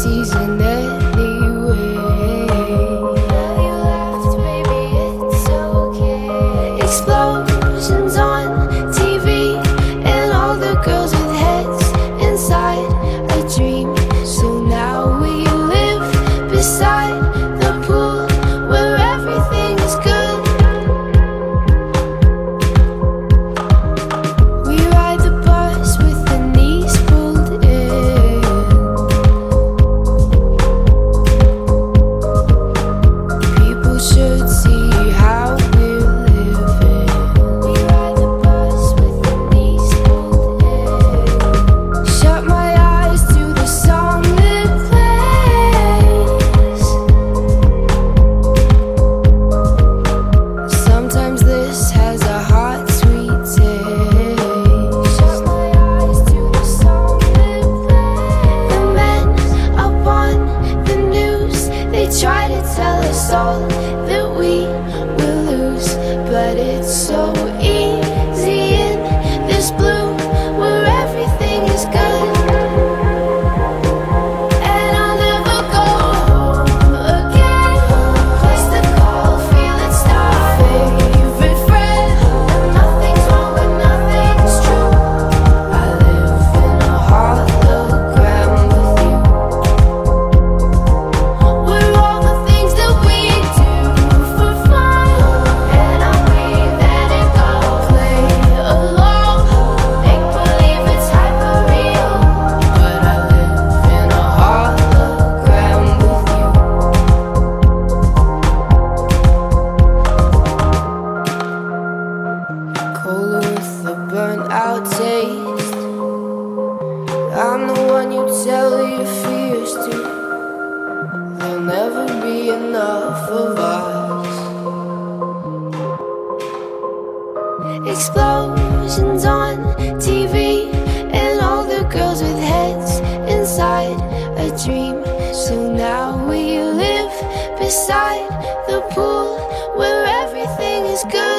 season anyway. Now you laughed, baby, it's okay. Explosions on TV and all the girls with heads inside a dream. So now we live beside the pool where everything is good. We ride the bus with the knees pulled in. People should see how we're living. We ride the bus with the knees pulled in. Shut my eyes to the song that plays. Sometimes this has a hot, sweet taste. Shut my eyes to the song that plays. The men up on the news, they try to tell us all that we will lose, but it's so easy in this blue where everything is good. And I'll never go home again. Place to call, feel it's our favorite friend. Nothing's wrong but nothing's true. I live in a hologram with you. We're all the things that we do for fun, and I wave and it go play along. Make believe it's hyper real, but I live in a hologram with you. Cola with a burnt out taste. I'm the one you tell your fears to. There'll never be enough of us. Explosions on TV and all the girls with heads inside a dream. So now we live beside the pool where everything is good.